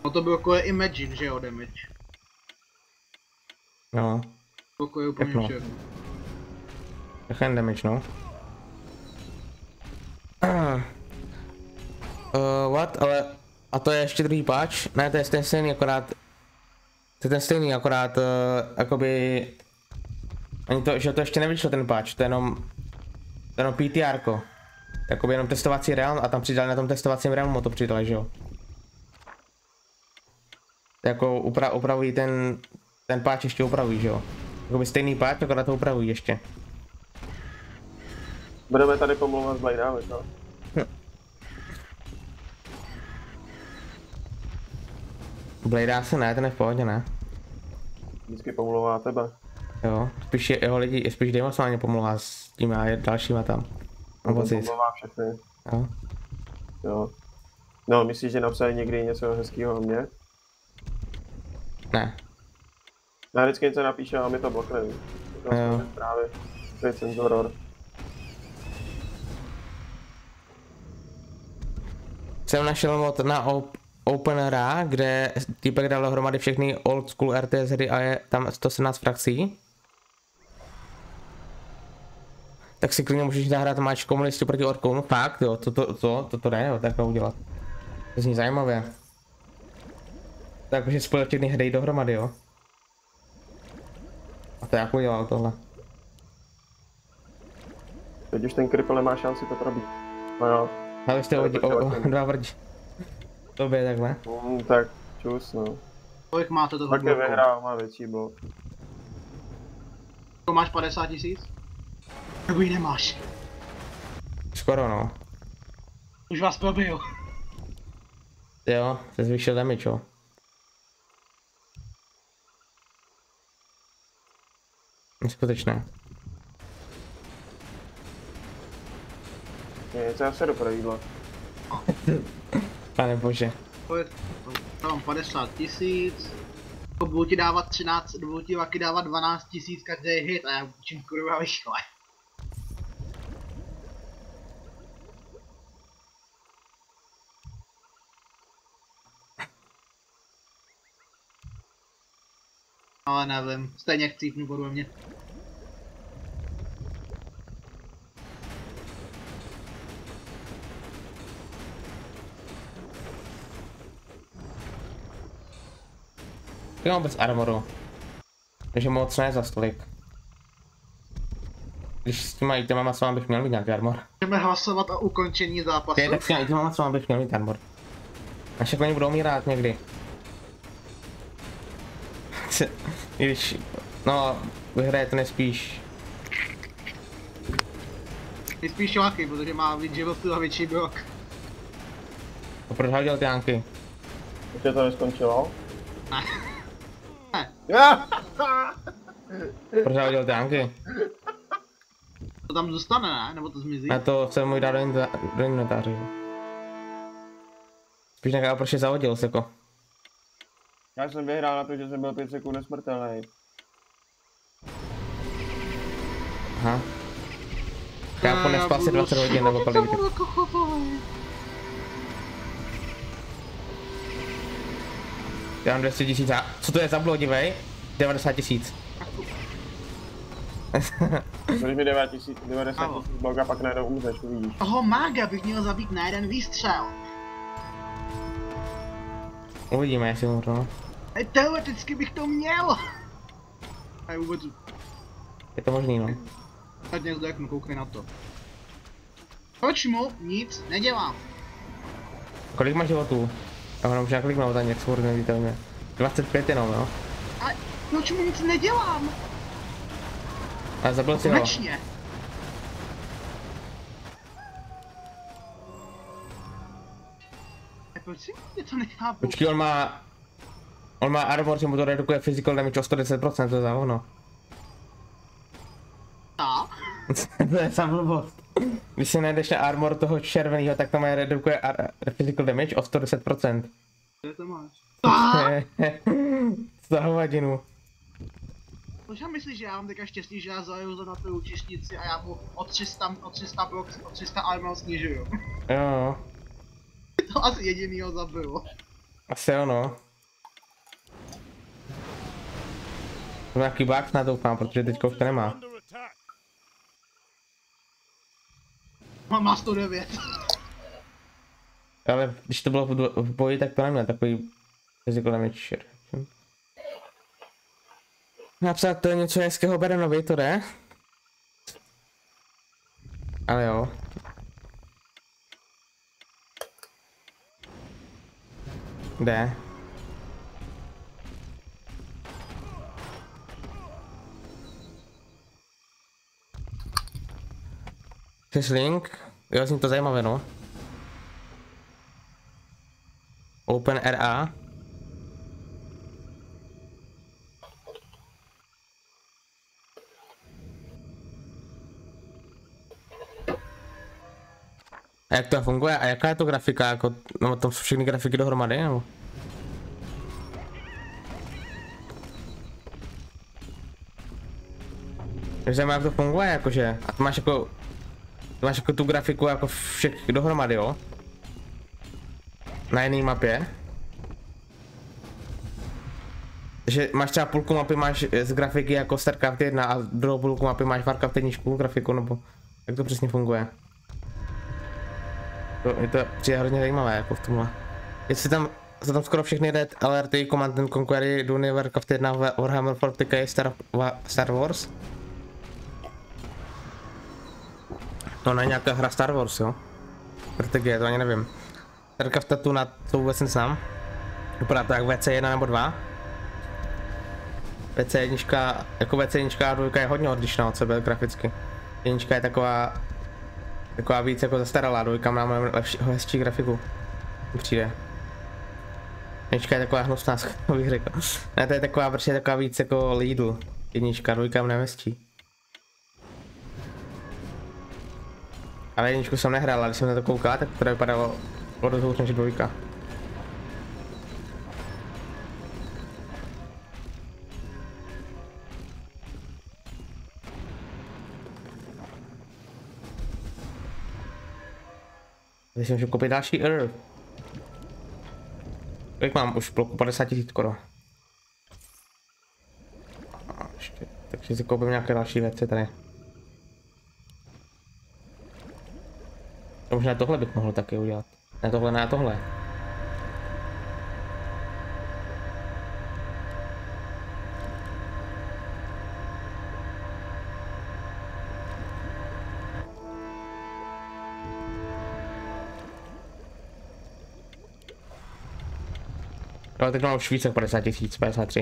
No to bylo jako Imagine, že jo, damage. No, Jako je úplně Pěkno. všechno. všechny damage, no. What? Ale... A to je ještě druhý patch? Ne, to je ten stejný, akorát... To je ten stejný, akorát... jakoby... Ani to, že to ještě nevyšlo ten patch, to je jenom PTR-ko. Jakoby jenom testovací realm a tam přidali na tom testovacím realmu to přidali, že jo? Jako upravují ten patch ještě upravují, že jo? Jakoby stejný patch, akorát to upravují ještě. Budeme tady pomlouvat s Bladeami, no. Blade se ne, ten je v pohodě, ne? Vždycky pomlouvá tebe. Jo, spíš jeho lidi, spíš Deimos má pomluhá s tím a dalšíma tam. Mám pocit. Pomlouvá všechny. Jo. Jo. No, myslíš, že napsali někdy něco hezkýho o mě? Ne. Já vždycky něco napíšu a mi to blokne. Jo. Právě. To je cenzoror. Jsem našel mod na OpenRA, kde týpek dal dohromady všechny old school RTS hry a je tam 117 frakcí. Tak si klidně můžeš zahrát máč komunisti proti orkům, no fakt jo, to jde jo, takhle udělat. To zní zajímavě. Takže spojil všechny hry dohromady jo. A to jak udělal tohle. Teď už ten kripl má šanci to probít. No jo. Ale jste o 2 vrdi. To bude takhle. Tak, čus no. Kolik máte toho Tak je bloku? vyhrál, má větší blok. To máš 50 000? Nebo ji nemáš? Skoro no. Už vás probil. Jo, se zvýšil damage jo. Neskutečné. Něco já se do jídla. Pane bože. Dávám 50 000. Budu ti dávat 13, budu ti taky dávat 12 000 každý hit a já učím kurva rychle. Ale nevím, stejně chcípnu podle mě. Já mám bez armoru. Takže moc ne za stolik. Když s těma itemama s vámi bych měl mít nějaký armor. Můžeme hlasovat o ukončení zápasu. Tak s těma itemama s vámi bych měl mít armor. Naše koně budou umírat někdy. Když, no, vyhraje to nespíš. Nejspíš šláky, protože má víc životů a větší blok. To proč hodil ty Janky? Ještě to neskončilo? Ne. Ne, Proč hodil ty Janky? to tam zůstane, ne? Nebo to zmizí? Na to se můj dát do inventáře. Spíš nechápu, proč je zahodil seko. Já jsem vyhrál na to, že jsem byl 5 sekund nesmrtelný. Aha. Kápo, nespal si 20 hodin nebo kolik. Já mám 200 000 a... Co to je za blodivej? 90 000. Když mi 90 000 blok a pak najednou umřeš, uvidíš. Toho mága bych měl zabít na jeden výstřel. Uvidíme, jestli umřu. Teoreticky bych to měl. A je vůbec... Je to možný, no. Ať mě zdechnu, koukej na to. Proč mu nic nedělám? Kolik má životů? Já mám možná kolik mám tam jak svůr neviditelně. 25 jenom, no. Ale proč mu nic nedělám? A zabil si ho. Konečně. Proč si mě to nechápu? Počkej, on má armor, že mu to redukuje physical damage o 110%, to je za ono. Ta? To je sam blbost. Když si najdeš na armor toho červeného, tak to má redukuje physical damage o 110%. Kde to máš? Ta? Za hovadinu. Proč myslíš, že já mám teďka štěstí, že já zaleju na tu čišnici a já mu o 300 blok, o 300 armor snižuju? Jo. To asi jedinýho zabilo. Asi jo, no. To nějaký bug na doufám, protože teďka už to nemá. Under attack. Má 109. Ale když to bylo v boji, tak to neměl takový riziko damage. Napsat to něco hezkého Berenovi, to jde. Ale jo. Jde. Přes link. Jo, zní to zajímavé, no. Open RA. A jak to funguje? A jaká je to grafika? Jako, no tam jsou všechny grafiky dohromady, nebo? Takže zajímavé, jak to funguje, jakože. A ty máš jako tu grafiku jako všech dohromady, jo? Na jedné mapě. Takže máš třeba půlku mapy máš z grafiky jako StarCraft 1 a druhou půlku mapy máš Warcraft 1 grafiku, nebo jak to přesně funguje? Je to přijde hodně zajímavé jako v tomhle. Jestli tam jsou tam skoro všechny Red Alerty, Command and Conquer, Dune, Warcraft 1, Warhammer 40k, Star Wars. To není nějaká hra Star Wars, jo? Strategie, to ani nevím. StarCraft tu na to vůbec neznám. Vypadá to jak VC1 nebo 2. VC1, jako VC1 a 2 je hodně odlišná od sebe graficky. Jednička je taková víc jako zastaralá, 2 má mnohem hezčí grafiku. Přijde. Jednička je taková hnusná, bych řekl. Ne, to je taková víc jako Lidl. Jednička, 2 mnohem hezčí. Ale jedničku jsem nehrál, ale když jsem na to koukal, tak to vypadalo o dost hůř než 2. Teď si můžu koupit další Earth. Kolik mám? Už bloku 50 000 skoro. Takže si koupím nějaké další věci tady. Možná tohle bych mohl taky udělat. Ne tohle, ne tohle. Ale teď mám už více jak 50 000, 53.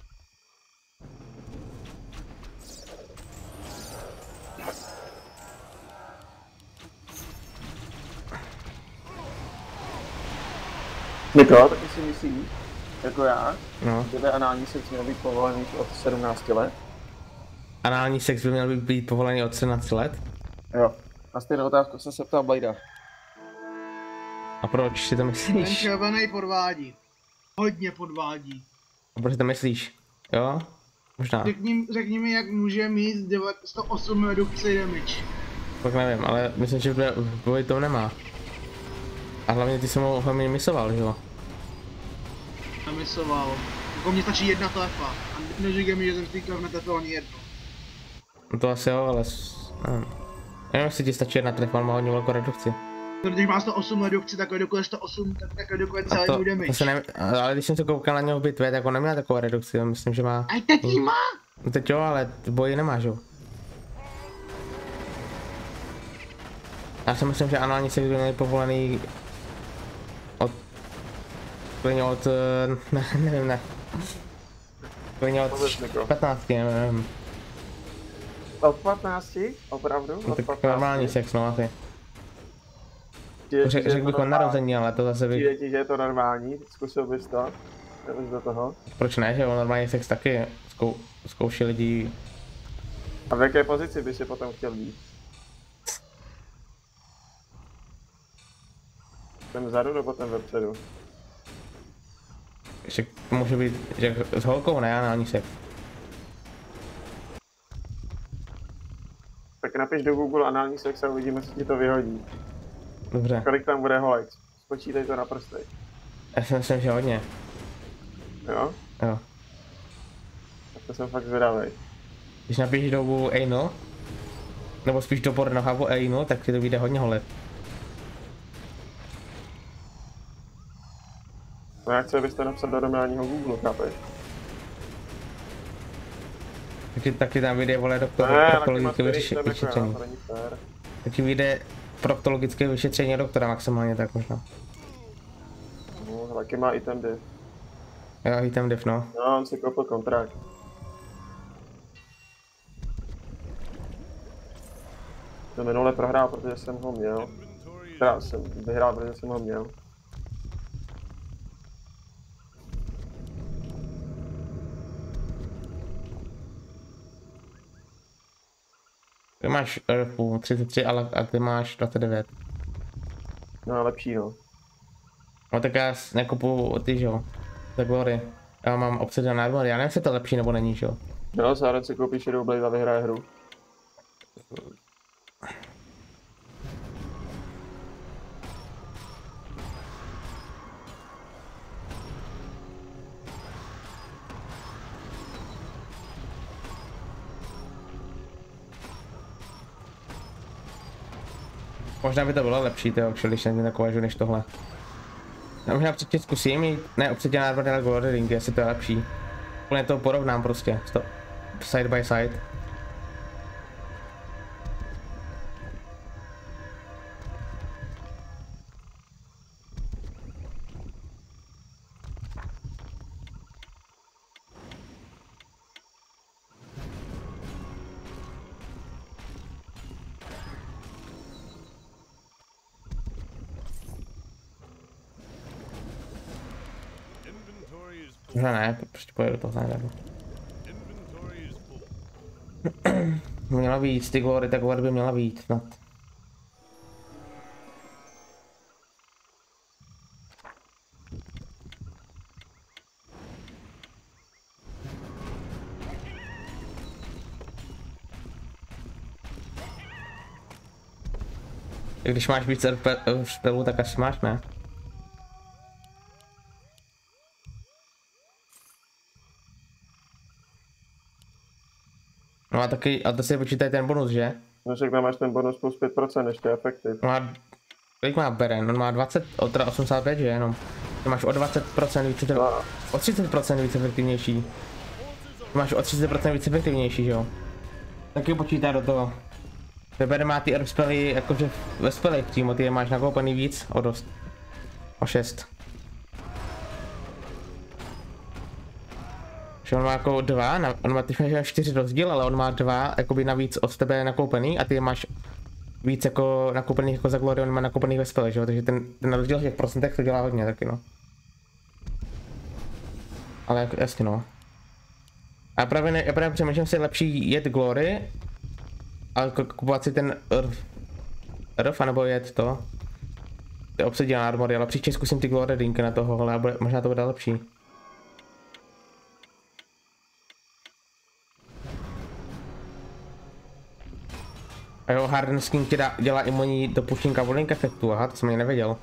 Niko, taky si myslíš, jako já, No. že by anální sex měl být povolený od 17 let? Anální sex by měl být povolený od 17 let? Jo. A stejnou otázku jsem se ptal Blada. A proč si to Ten myslíš? červený podvádí. Hodně podvádí. A proč si to myslíš? Jo? Možná. Řekni mi, jak může mít 108 redukci damage. Tak nevím, ale myslím, že v boji to nemá. A hlavně ty jsem ho hlavně misoval, že jo? Namisoval. Jako mně stačí jedna telefa. A neříkej mi, že jsem stýkal na telefa ani jedno. No to asi jo, ale nevím. Nevím, jestli ti stačí jedna telefon, má hodně velkou redukci. Když má 108 redukci, tak redukuje 108, tak redukuje celý to, můj damage. to se ne, ale když jsem se koukal na něho v bitvě, tak on neměl takovou redukci, myslím, že má. A teď jí má! No teď jo, ale v boji nemá, že jo? Já si myslím, že anální sex by měl povolený od nevím, ne. Klidně od 15, nevím. Od 15? Opravdu? No, od tak 15? normální sex, no asi. Řekl bych o narození, ale to zase bych... Přijde ti, že je to normální? Zkusil bys to? Nebys do toho? Proč ne, že o normální sex taky zkouší lidi. A v jaké pozici bys je potom chtěl být? Ten vzadu nebo ten vepředu? Že to může být, že s holkou, ne anální sex. Tak napiš do Google anální sex a uvidíme, co ti to vyhodí. Dobře. Kolik tam bude holek? Spočítej to na prstech. Já si myslím, že hodně. Jo? Jo. Tak to jsem fakt zvědavý. Když napíš do Anal, nebo spíš do Pornhubu Anal, tak ti to vyjde hodně holek. No já chci, abyste napsat do normálního Google, chápeš? Taky tam vyjde, vole, proktologické vyšetření. Taky vyjde proktologické vyšetření doktora maximálně, tak možná. No, taky má item div. Jo, item div, no. No, on si koupil kontrakt. To minule prohrál, protože jsem ho měl. Teda jsem vyhrál, protože jsem ho měl. Ty máš 33, ale a ty máš 29. No, lepší, no. No tak já nekupuju ty, že jo. Tak glory. Já mám Obsidian Armor, já nevím, jestli to lepší nebo není, že jo. Jo, zároveň si koupíš Shadow Blade a vyhraje hru. Možná by to bylo lepší, to když jsem takový než tohle. Já možná předtím zkusím jít, ne Obsidian Armor, ale Glory Ring, jestli to je lepší. Úplně to porovnám prostě, side by side. Možná ne, prostě pojedu to hned. Měla víc, ty glory, tak glory by měla víc snad. Když máš víc spelů, tak asi máš, ne? No a taky, a to si počítaj ten bonus, že? No však tam máš ten bonus plus 5% ještě efektiv. Má, kolik má Beren? On má 20, teda 85, že jenom? Ty máš o 20% víc, o 30% víc efektivnější. Ty máš o 30% víc efektivnější, že jo? Taky počítá do toho. Beren má ty herb spely, jakože ve spelech přímo, ty je máš nakoupený víc, o dost. O 6. Že on má jako 2, on má teď 4 rozdíl, ale on má 2 jakoby navíc od tebe nakoupený a ty máš víc jako nakoupených jako za Glory, on má nakoupených ve spele, že jo, takže ten rozdíl v těch procentech to dělá hodně taky, no. Ale jako, jasně, no. A já právě přemýšlím si lepší jet Glory, ale kupovat si ten RF, anebo jet to. Ty Obsidian Armor, ale příště zkusím ty Glory Rinky na toho, ale možná to bude lepší. A jo, Harden Skin ti dělá imunní dopuštění Cavalier efektu, aha, to jsem ani nevěděl.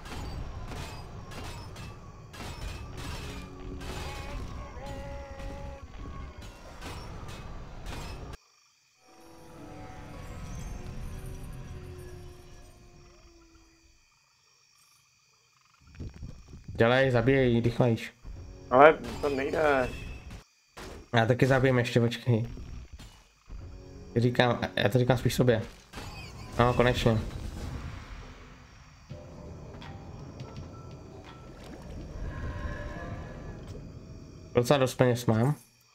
Dělej, zabijej, rychlejš. Ale to nejde. Já taky zabijem ještě, počkej. Já to říkám spíš sobě. No, konečně. Docela dost peněz mám.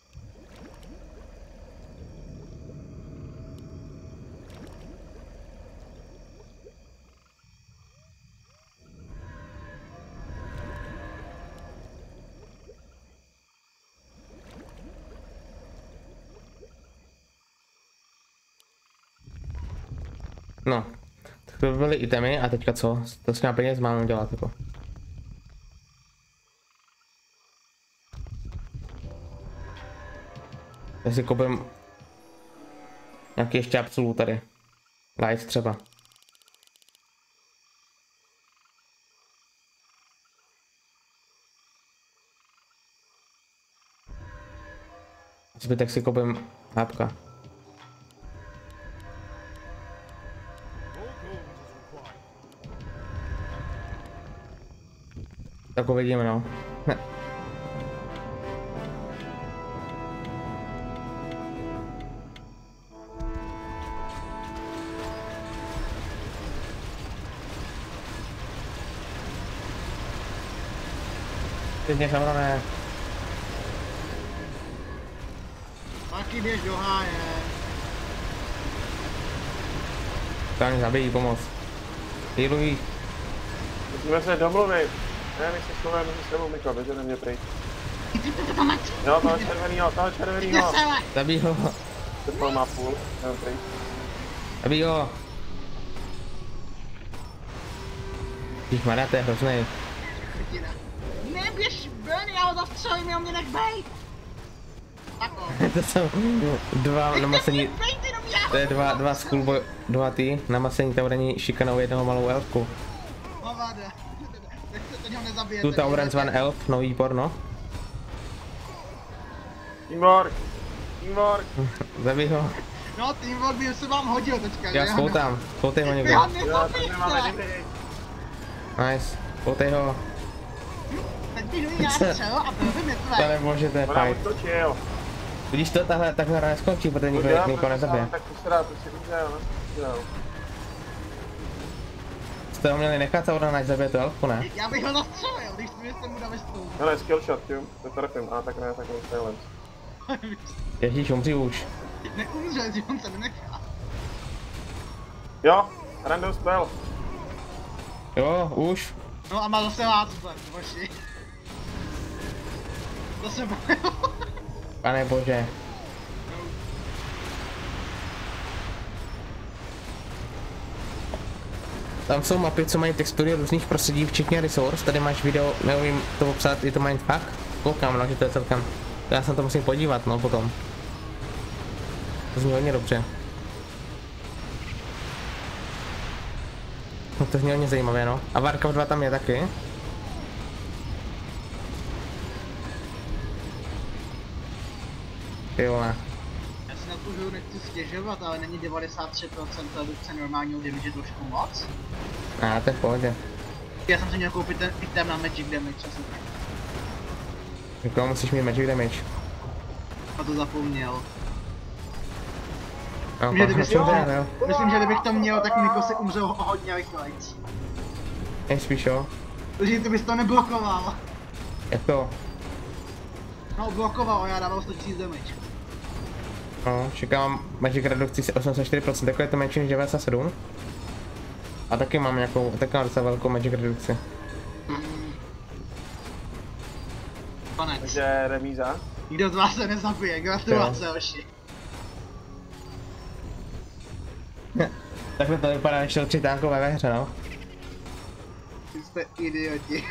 No, tak to by byly itemy a teďka co? To s těma peněz máme dělat jako. Já si koupím nějaký ještě absolut tady. Light třeba. Zbytek si koupím hápka. More gold is required. Tak uvidíme, no. Teď samozřejmě. Taky běž do háje. Tam mě zabijí, pomoc. Healují. Musíme se domluvit. Ne, my se slovujeme se sebou, Miko, běž ode mě pryč. To tam máš. Jo, toho červenýho. Zabij ho. Tepol má půl, jdem pryč. Zabij ho. Ježišmarja, to je hrozný. Neběž ven, já ho zastřelím, já mě nech bejt. Tako. To jsou dva namazení. To je dva schoolboy, dva ty namazení taurení šikanou jednoho malou elfku. Hovade. Teď ho nezabijete. Tu Taurens van Elf, nový porno. Teamwork. Zabij ho. No, teamwork by se vám hodil teďka. Já spoutám, spoutej ho někdo. Já nezabijte. Nice, spoutej ho. Teď bych do ní nástřel a byl by To mrtvý. nemůže, to je Ona fight. utočil. Vidíš to, takhle hra neskončí, protože nikoho nezabije. Tak to se dá, to si udělal, Jste ho měli nechat Taurena, než zabije tu elfku, ne? Já bych ho zastřelil, když jste mu dali stůl. Hele, skillshot, jo, to trefím, a tak ne, tak on silence. Ježíš, umří už. Neumřel, že on se nenechá. Jo, random spell. Jo, už. No a má zase lácben, boži. To se bojil. Pane bože. Tam jsou mapy, co mají textury různých prostředí, včetně resource. Tady máš video, neumím to popsat, je to mindfuck. Koukám, no, že to je celkem. Já se na to musím podívat, no, potom. To zní hodně dobře. No, to zní hodně zajímavé, no. A Warcraft 2 tam je taky. Ty vole. Já si na tu hru nechci stěžovat, ale není 93% redukce normálního damage trošku moc. A to je v pohodě. Já jsem si měl koupit ten item na Magic Damage, co jsem Jako musíš mít magic damage. a to zapomněl. No, Myslím, že kdybych to měl, tak Miko si umřel o hodně rychlejc. Nejspíš jo. Takže ty bys to neblokoval. Jak to? No blokoval, já dával 100 000 damage. No, čekám magic redukci 84%, jako je to menší než 97. A taky mám nějakou, taky mám docela velkou magic redukci. Konec. Takže remíza. Nikdo z vás se nezabije, gratulace hoši. Takhle to vypadá, než jsou 3 tánkové ve hře, no. Vy jste idioti.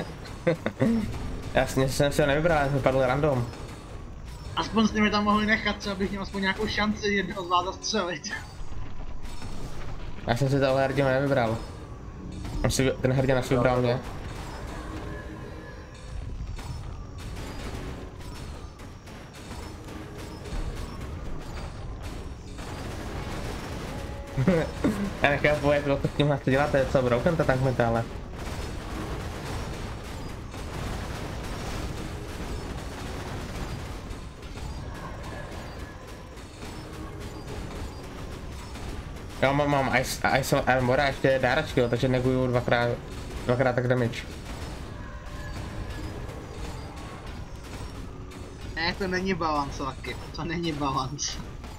Jasně jsem si ho nevybral, ale vypadl random. Aspoň jste mi tam mohli nechat, třeba bych měl aspoň nějakou šanci jednoho z vás zastřelit. Já jsem si toho hrdinu nevybral. Ten hrdina si vybral mě. Já nechápu, jak to s tímhle děláte, co broken to tank metále. Jo, mám Ice Armor a ještě dáračky, jo, takže neguju dvakrát tak damage. Ne, to není balance, taky. To není balance.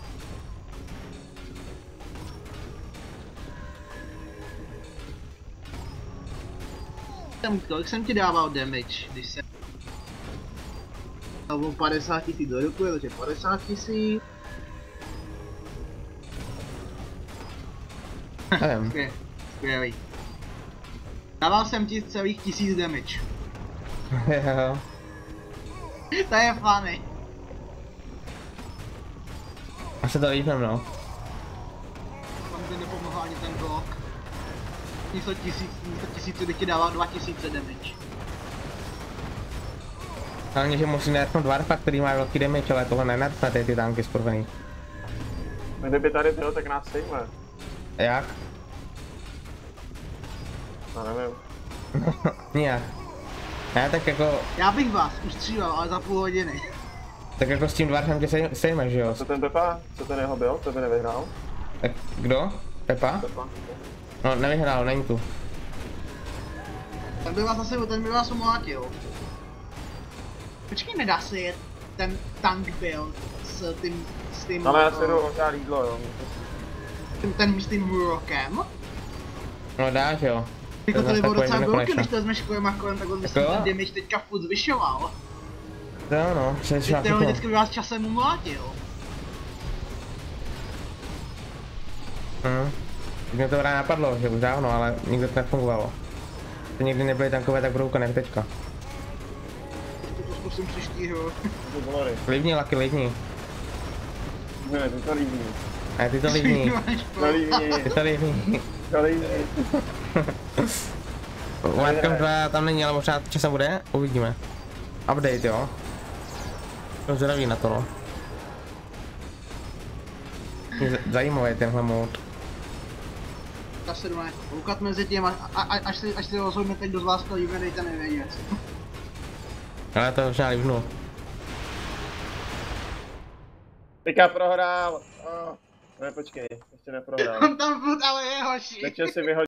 Kolik jsem ti dával damage, když jsem... Dal 50 000 do ruku, takže 50 000. Nevím. Skvělý. Dával jsem ti celých 1000 damage. Jo. To je funny. A se to líbím, no. Tam by nepomohl ani ten blok. Místo 1000 bych ti dával 2000 damage. Hlavně, že musí nerfnout Dwarfa, který má velký damage, ale tohle nenerfne ty tanky skurvený. Kdyby tady byl, tak nás sejme. Jak? Já nevím. Nijak. Ne, tak jako, Já bych vás ustříval, ale za půl hodiny. tak jako s tím Dwarfem tě sejmeš, že jo? Co ten Pepa? Co ten jeho byl? Co by nevyhrál? Tak kdo? Pepa? Pepa. No, nevyhrál, není tu. Ten by vás umlátil. Počkej, nedá se jet ten tank build s tím... Ale já si jdu ožár jídlo, jo. S tím Murokem? No dáš, jo. Jako To tady zase bylo docela pojede do velké, konečna. když to vezmeš kolem a kolem, tak on by se Jako? ten damage teďka furt zvyšoval. To jo, no, se Ty šla vždycky by vás časem umlátil. Mě to právě napadlo, že už dávno, ale nikdy to nefungovalo. To nikdy nebyly tankové tak broken jak teďka. To zkusím příštího. Livní, Lucky, livní. Ne, ty to líbí. Ne, ty to livní. To líbí. Ty to livní. To líbí. Warcraft 2 tam není, ale možná časem bude, uvidíme. Update, jo. To zdraví na to, no. Zajímavý je tenhle mod. Ta se jdu koukat mezi tím, až si rozhodne teď, kdo z vás to líbí, dejte mi vědět. Ale to možná livnu. Teďka prohrál. Ne, počkej, ještě neprohrál. On tam furt ale je hoši. Nechtěl si vyhodit.